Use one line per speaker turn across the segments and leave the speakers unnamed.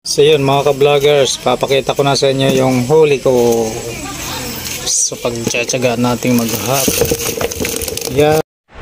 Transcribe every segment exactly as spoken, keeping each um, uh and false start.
So yun mga ka-vloggers, papakita ko na sa inyo yung huli ko sa pagtsatsaga nating maghapon. Yan.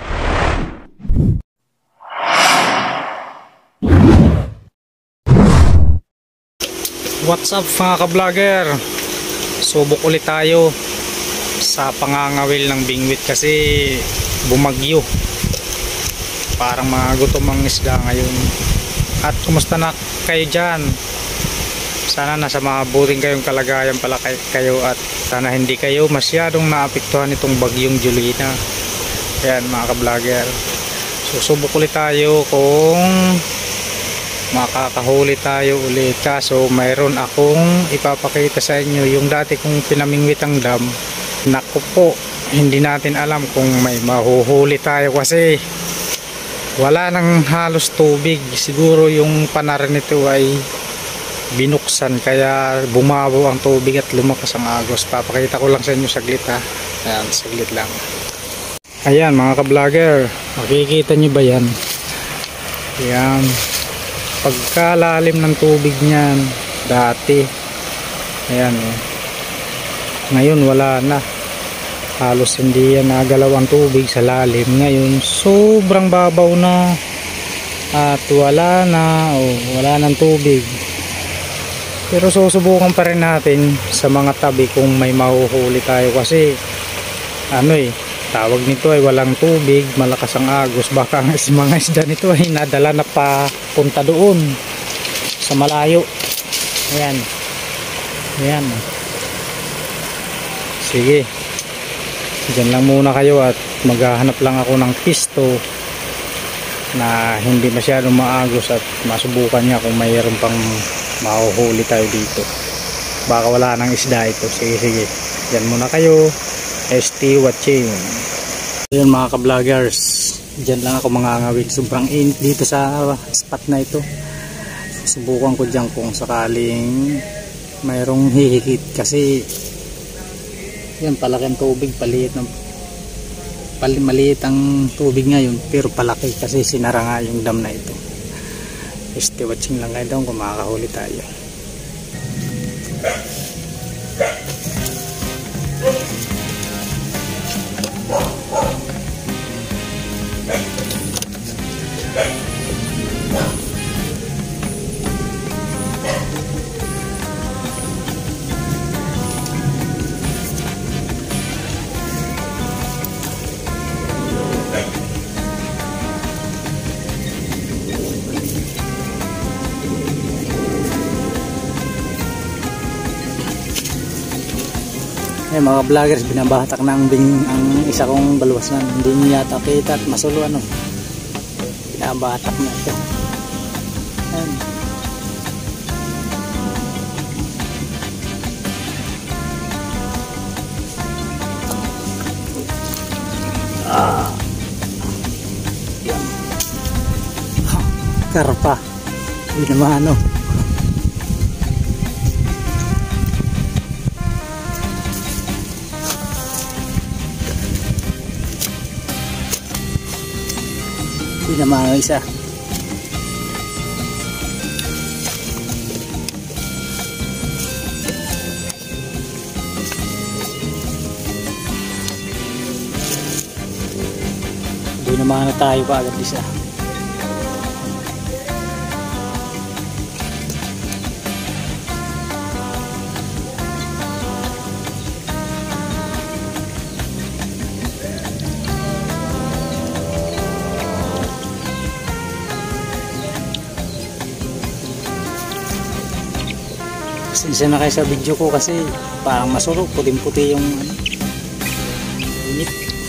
What's up mga ka-vlogger? Subok ulit tayo sa pangangawil ng bingwit kasi bumagyo. Parang mga gutom ang isda ngayon. At kumusta na kayo dyan? Sana nasa mabuting kayong kalagayan pala kayo at sana hindi kayo masyadong naapektuhan itong bagyong Julina. Ayan mga ka-vlogger, susubok ulit tayo kung makakahuli tayo ulit. Kaso mayroon akong ipapakita sa inyo yung dati kong pinamingwit ang dam. Naku po, hindi natin alam kung may mahuhuli tayo kasi wala nang halos tubig. Siguro yung panar nito ay binuksan kaya bumabaw ang tubig at lumakas ang agos. Papakita ko lang sa inyo saglit ha. Ayan, saglit lang. Ayan mga ka-vlogger, makikita nyo ba yan? Ayan, pagkalalim ng tubig nyan dati. Ayan eh. Ngayon wala na, halos hindi yan nagalaw ang tubig sa lalim. Ngayon sobrang babaw na at wala na, oh, wala nang tubig. Pero susubukan pa rin natin sa mga tabi kung may mahuhuli tayo kasi ano eh, tawag nito ay walang tubig, malakas ang agos. Baka ang mga isda nito ay nadala na pa punta doon sa malayo. Ayan, ayan. Sige, dyan lang muna kayo at maghahanap lang ako ng pisto na hindi masyadong maagos at masubukan niya kung mayroon pang mahuhuli tayo dito. Baka wala nang isda ito. Sige sige, dyan muna kayo. S T watching. Ayun mga ka-vloggers, dyan lang ako mangangawil. Sobrang init dito sa spot na ito. Subukan ko dyan kung sakaling mayroong hihikit kasi yan, palaki ang tubig. Paliit ng pal maliit ang tubig ngayon pero palaki kasi sinara nga yung dam na ito. Stay watching lang kayo doon kung makakahuli tayo. Eh mga vloggers, binabatak na ang, bing, ang isa kong balwas na hindi niya yata kita at masulo ano. Binabatak na ito. Ayan. Ah. Yan. Karpa. Hindi naman ano. Hindi naman ang isa. Hindi naman na tayo kaagad isa. Isa na kayo sa video ko kasi parang masulok, puting-puti yung ano, init.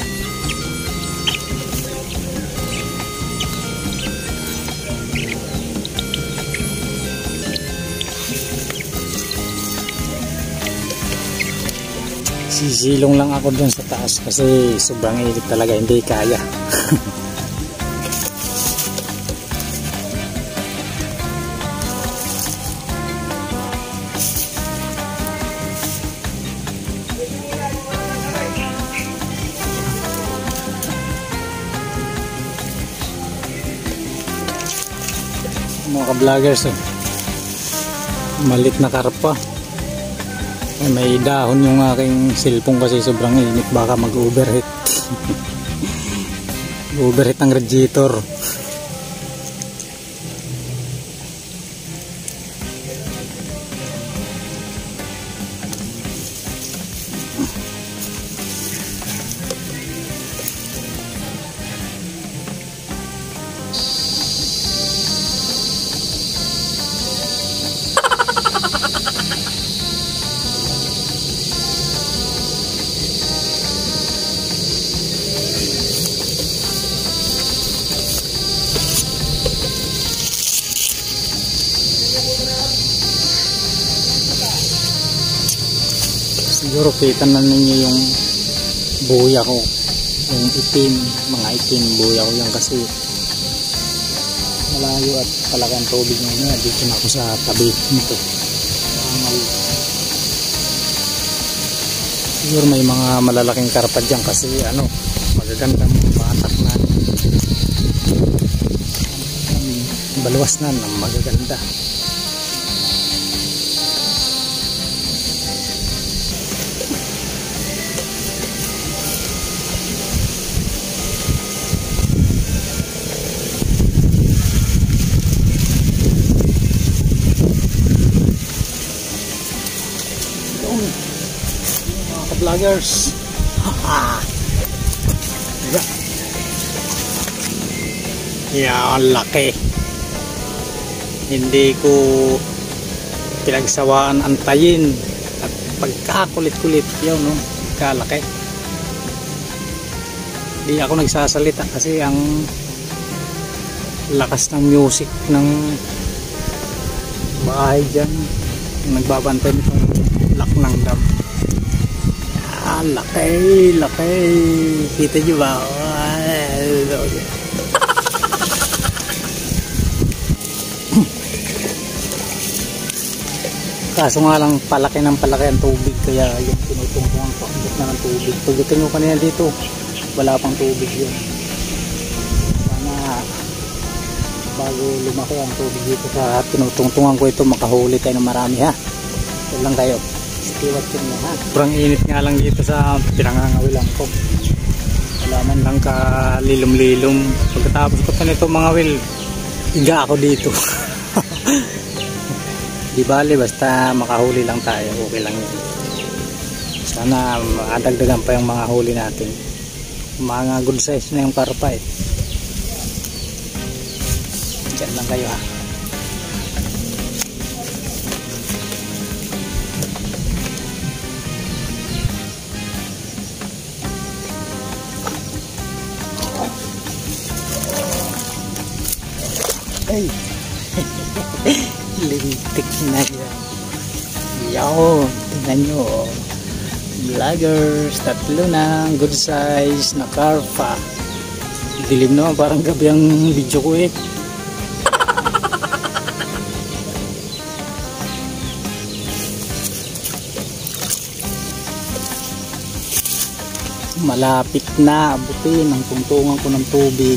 Sisilong lang ako dun sa taas kasi sobrang init talaga, hindi kaya. Mga ka-vloggers, oh. Malit na karpa. Ay, may dahon yung aking cellphone kasi sobrang init, baka mag-overheat. Overheat ang radiator. Siguro kita na ninyo yung buya ko, yung itim, mga itim buya ko yan kasi malayo at palaki ang tubig ngayon. Dito na ako sa tabi nito. Siguro may mga malalaking karpa dyan kasi ano, magagandang batak na, baluwas na ng magaganda. Vloggers. Yeah, laki. Hindi ko pinagsawaan antayin at pagkakulit-kulit yun, no? Kalaki. Hindi ako nagsasalita kasi ang lakas ng music ng bahay dyan, nagbabantay nitong Laknang Dam. Ah, laki, laki. Kita nyo ba? Kaso nga lang palaki ng palaki ang tubig, kaya yung tinutungtungan ko ang na ng tubig. Pagdating ko kanina dito, wala pang tubig yun. Sana bago lumaki ang tubig dito sa tinutungtungan ko ito, makahuli tayo ng marami, ha. Ito lang kayo. Iwat yun na, ha. Sobrang init nga lang dito sa pinangangawilan ko. Wala man lang kalilom-lilom. Pagkatapos ko pa nito mga wil, higa ako dito. Di bali, basta makahuli lang tayo, okay lang yun. Sana madagdagan pa yung mga huli natin. Mga good size na yung karpa, eh. Diyan lang kayo, ha. Ay, lintik na yan. Yo, tingnan nyo, vloggers, tatlo na good size na karpa. Dilim naman, parang gabi ang video ko, eh. Malapit na abutin ang tungtungan ko ng tubig.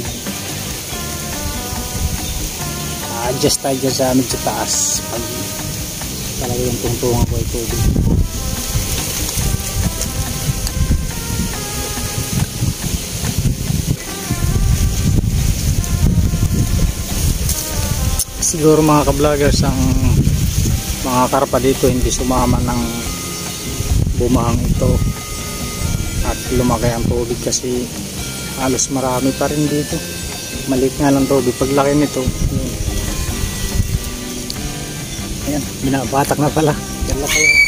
Adjust tayo dyan sa medyo taas pag talaga yung tungtungan ko ay tubig. Siguro mga ka-vloggers, ang mga karpa dito hindi sumama ng bumahang ito at lumaki ang tubig kasi halos marami pa rin dito. Maliit nga lang tubig. Paglaki nito, ayan, binabatak na pala. Yan lang kayo.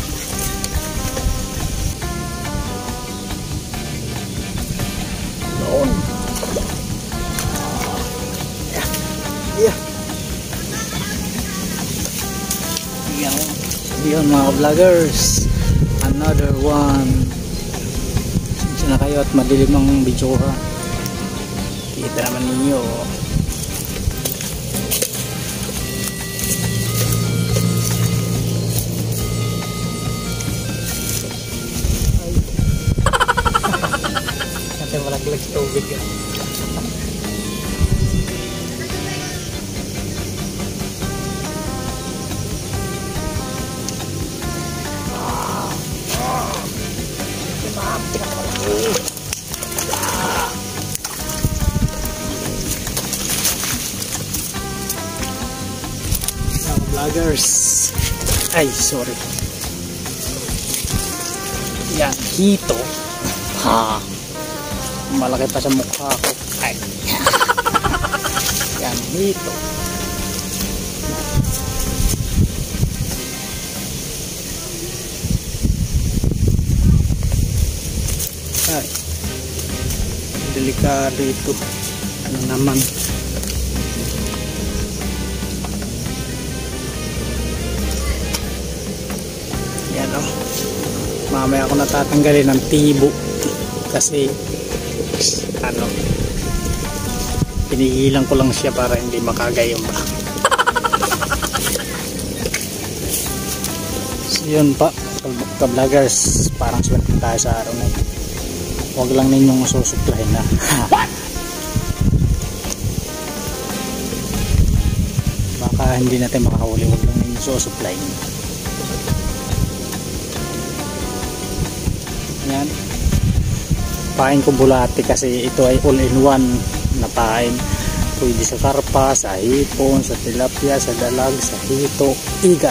Noon. Yeah. Yeah. Yan. Yan mga vloggers. Another one. Sinsya na kayo at madilim ang video ha. Kita naman ninyo. Malaglag sa tubig yan. Mga vloggers. Ay, sorry. Yan, hito. Ha. Malaki pa sa mukha ko. Ay. Yan, hito. Ay. Delikado ito. Ano naman. Yan o. Mamaya ako natatanggalin ng tibo. Kasi ano, pinigilan ko lang siya para hindi makagayom ba. So yun pa, ka-vloggers, parang swerte tayo sa araw na ito. Huwag lang ninyong susuplahin na. Baka hindi natin makahuli, huwag lang ninyong susuplahin. Yan. Pain ko bulati kasi ito ay all-in-one na pain. Pwede sa karpa, sa hipon, sa tilapia, sa dalag, sa hito, igat.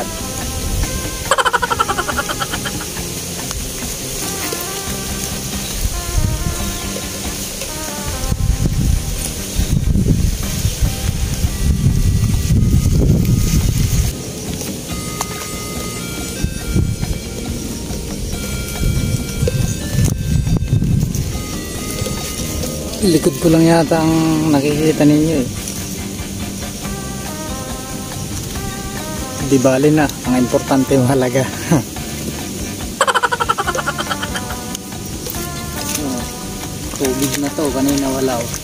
Likod ko lang yata ang nakikita ninyo eh. Di bali na, ang importante yung halaga. Oh, tubig na to, kanina wala oh.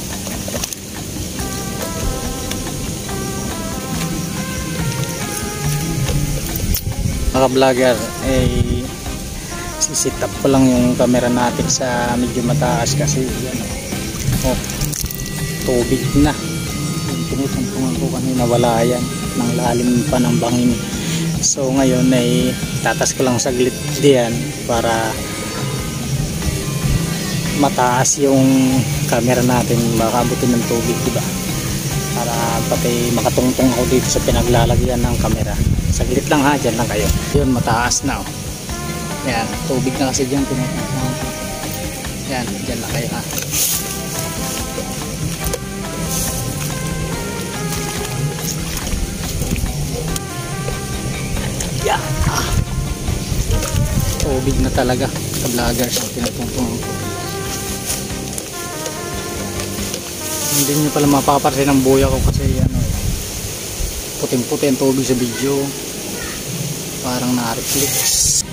Mga vlogger, eh sisit up ko lang yung camera natin sa medyo mataas kasi yan oh, tubig na. Yung tinutumpungan ko kanina wala yan, nang lalim pa ng bangin. So ngayon ay tatas ko lang saglit diyan para mataas yung camera natin, makabutin ng tubig, diba? Para pati makatungtong ako dito sa pinaglalagyan ng camera. Saglit lang ha, dyan lang kayo. Yun, mataas na oh. Yan, tubig na kasi dyan tinutungtong. Yan, dyan lang kayo ha. Yeah. Ah. Tubig na talaga sa vloggers ang tinutungtong ko. Hindi nyo pala mapapansin ang buya ko kasi ano, puting puti ang tubig sa video, parang na-reflex.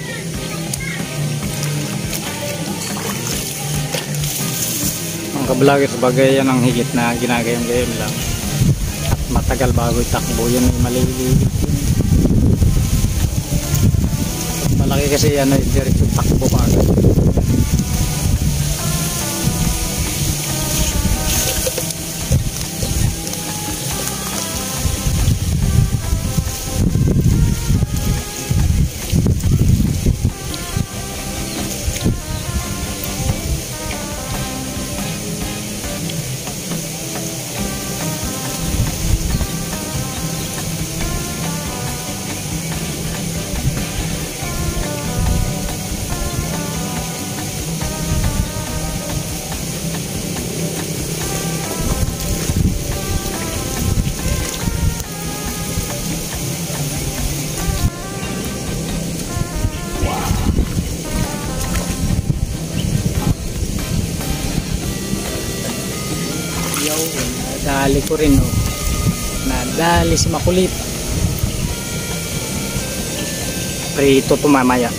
Ang ka-vloggers, bagay yan ang higit na ginagayam-gayam lang at matagal bago itakbo. Yan ay maliligit yun. Malaki kasi yan ay diretso takbo pa agad. Nadali ko rin oh. Nadali si makulit. Prito to mamaya.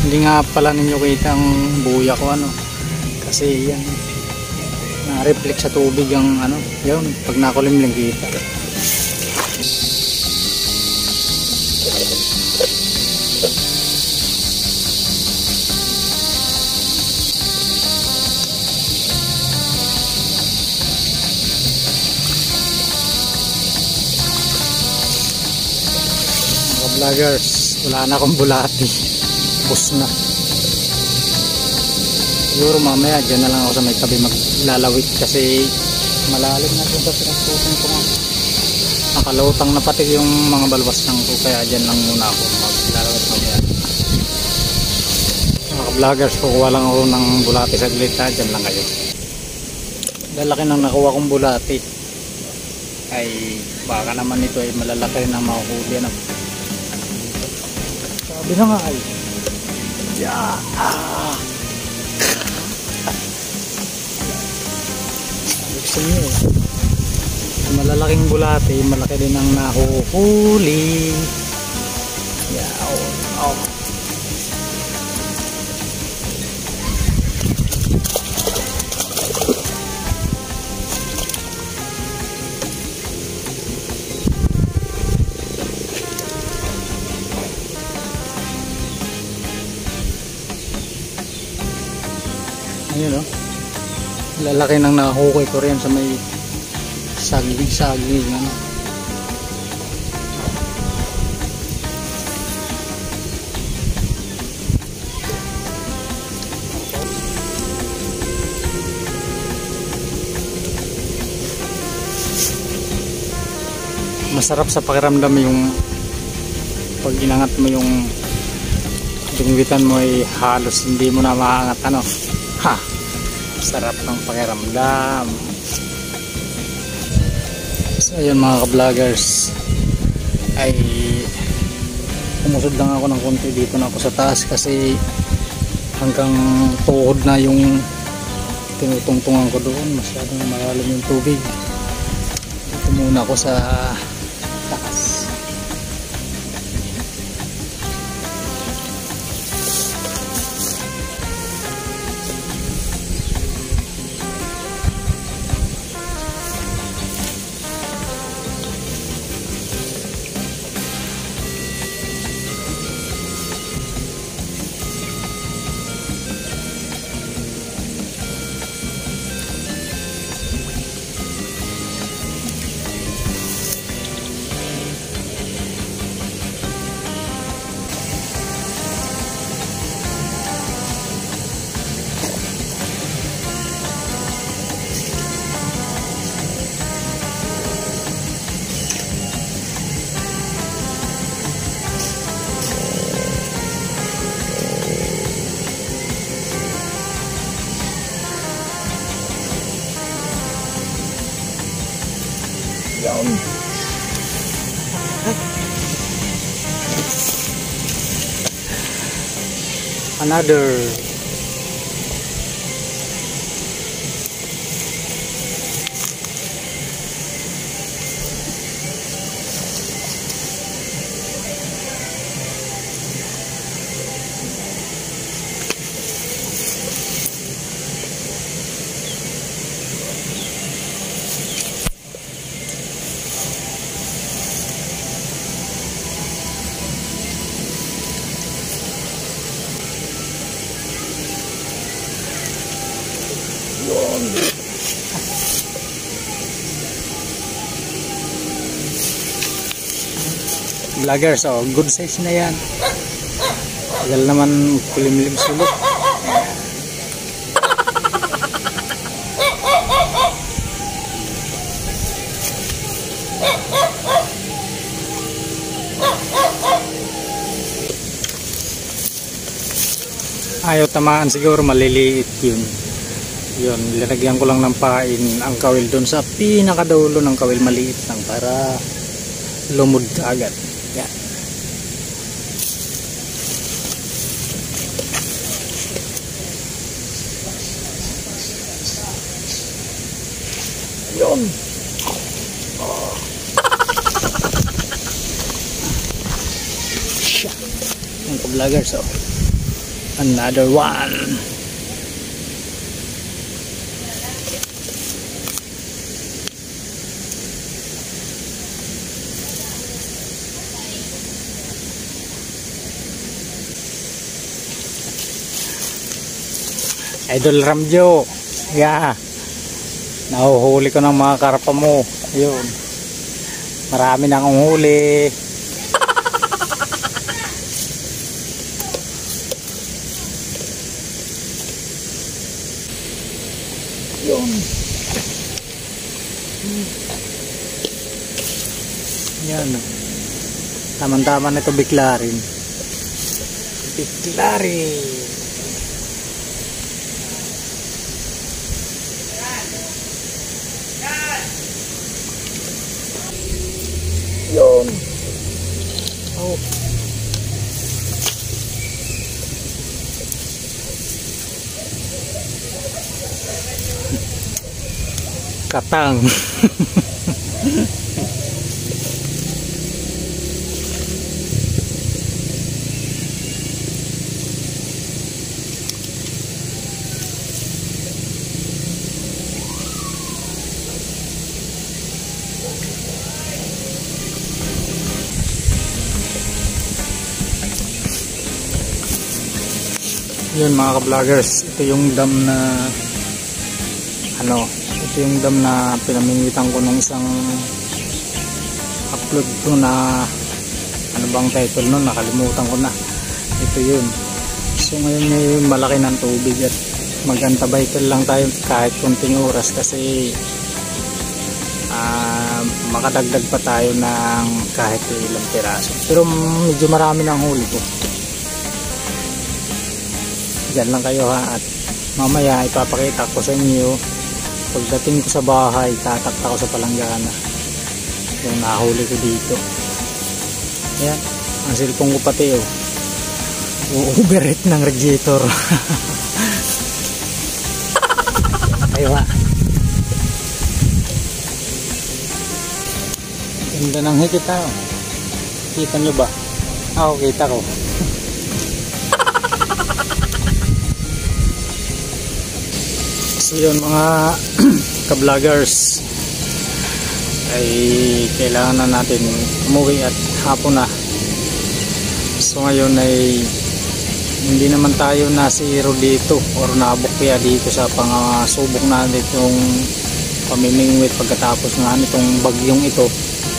Hindi nga pala ninyo kita ang buya ko ano. Kasi yan na-reflect sa tubig ang ano, yun, pag nakulimlim kita. Mga vloggers, wala na akong bulati. Bus na. Siguro mamaya dyan na lang ako sa may tabi maglalawit kasi malalim na dun sa pinagtutan ko. Nakalutang na pati yung mga balwas lang ko, kaya dyan lang muna ako maglalawit mamaya. Mga vloggers, kukuha lang ako ng bulati sa glita, dyan lang kayo. Lalaki nang nakuha kong bulati ay baka naman ito ay malalaki rin ang makuhuli. Ano? Sabi na nga ay yeah. Ah. Gusto nyo malalaking bulati, malaki din ang nahuhuli. Yeah, oh, oh. Ayun o, lalaki ng nahukoy ko rin sa may saging-saging ano. Masarap sa pakiramdam yung pag inangat mo yung bingwitan mo ay halos hindi mo na maangat ano. Ha! Sarap ng pakiramdam. So ayun mga ka-vloggers, ay umusod lang ako ng konti, dito na ako sa taas kasi hanggang tuhod na yung tinutungtungan ko doon, masyadong malalim yung tubig. Dito muna ako sa taas. Yun. Another. Vloggers, oh, good size na yan. Tagal naman kulimlim sulok. Ayaw tamaan siguro, maliliit yun. Yun, linagyan ko lang ng pain ang kawil doon sa pinakadulo ng kawil, maliit lang para lumod ka agad. Yan. Yun. Oh. Yung ka-vloggers, oh. Another one. Idol Ramjo, yeah, nahuhuli ko ng mga karpa mo. Yun, marami na akong huli. Yun, yan, taman-taman na ito biklarin. Biklarin. Yun. Oh. Katang. Yun mga ka-vloggers, ito yung dam na ano, ito yung dam na pinamimitan ko nung isang upload ko na ano bang title nun, nakalimutan ko na. Ito yun. So ngayon may malaki ng tubig at magantabay lang tayo kahit konting oras kasi uh, makadagdag pa tayo ng kahit ilang piraso. Pero medyo marami ng huli ko. Diyan lang kayo ha, at mamaya ipapakita ko sa inyo pagdating ko sa bahay, tatakta ko sa palanggana yung nahuli ko dito. Ayan, ang cellphone ko pati oh, u-overheat ng radiator. Ayo ha, ganda ng hikit ha. Kita nyo ba? Ah, oh, kita ko. So yun mga ka-vloggers, ay kailangan na natin umuwi at hapon na. So ngayon ay hindi naman tayo nasiro dito or nabukya dito sa pangasubok natin itong pamimingwit pagkatapos nga nitong bagyong ito.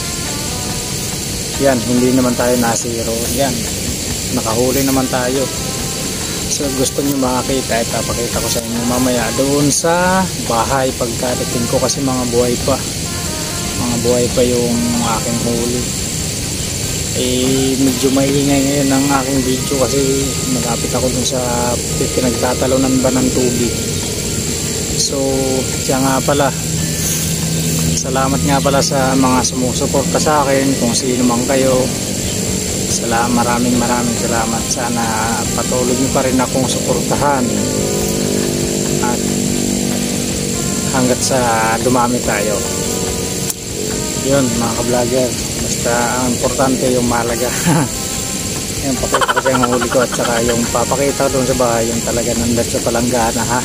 Yan, hindi naman tayo nasiro. Yan, nakahuli naman tayo. So gusto nyo makakita, ipapakita ko sa inyo mamaya doon sa bahay pagkadating ko kasi mga buhay pa mga buhay pa yung aking huli. Eh medyo maingay ngayon ang aking video kasi malapit ako dun sa pinagtatalonan ba ng tubig. So siya nga pala, salamat nga pala sa mga sumusuporta sa akin kung sino man kayo. Salamat, maraming maraming salamat. Sana patuloy niyo pa rin akong suportahan at hanggat sa dumami tayo. Yun mga ka-vlogger, basta ang importante yung mahalaga. Yung pakita ko sa yung huli ko at saka yung papakita ko doon sa bahay yung talaga nandat sa palanggana ha.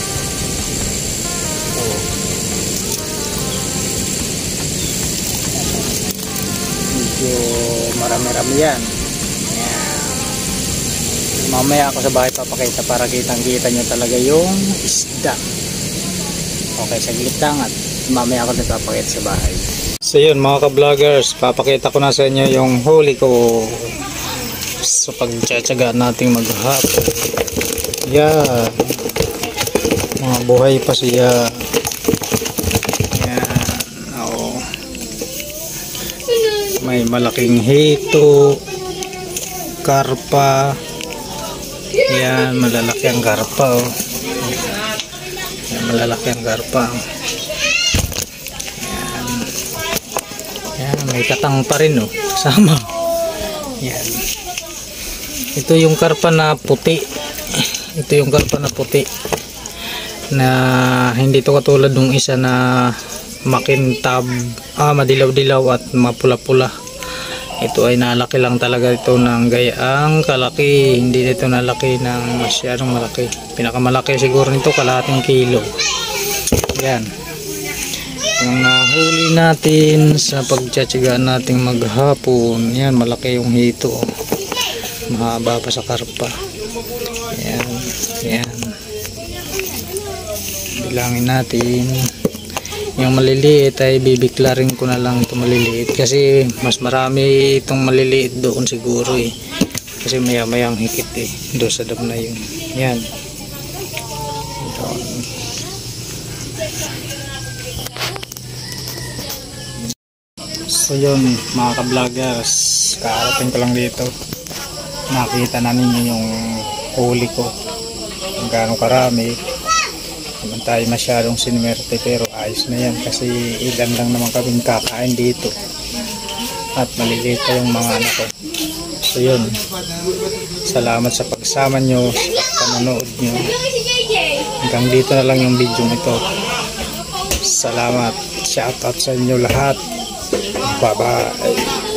Medyo marami-rami yan. Yan. Mamaya ako sa bahay papakita para kitang-kita nyo talaga yung isda. Okay, saglit lang at mamaya ako nagpapakita sa bahay. So yun mga ka-vloggers, papakita ko na sa inyo yung huli ko sa pagtsatsaga nating maghapon. Yan. Mga buhay pa siya. May malaking hito, karpa. Yan, malalaki ang karpa oh. Yan, malalaki ang karpa. Yan. Yan, may katang pa rin oh, sama. Yan. Ito yung karpa na puti. Ito yung karpa na puti. Na hindi to katulad ng isa na makintab, ah, madilaw-dilaw at mapula-pula. Ito ay nalaki lang talaga ito ng gayaang kalaki, hindi ito nalaki ng masyadong malaki. Pinakamalaki siguro nito kalahating kilo. Yan yung nahuli natin sa pagtsatsagaan nating maghapon. Yan, malaki yung hito, oh. Mahaba pa sa karpa. Yan, yan, bilangin natin. Yung maliliit ay bibiklarin ko na lang ito maliliit kasi mas marami itong maliliit doon siguro eh, kasi maya mayang hikit eh doon sa dam na yun. Yan doon. So yun mga ka-vloggers, kaarating ko lang dito, nakita na ninyo yung huli ko kung gaano karami. Naman tayo masyadong sinwerte pero ayos na yan kasi ilan lang naman kaming kakain dito at maliliit pa yung mga anak ko. So yun, salamat sa pagsama nyo, sa panonood nyo. Hanggang dito na lang yung video nito. Salamat, shout out sa inyo lahat. Bye bye.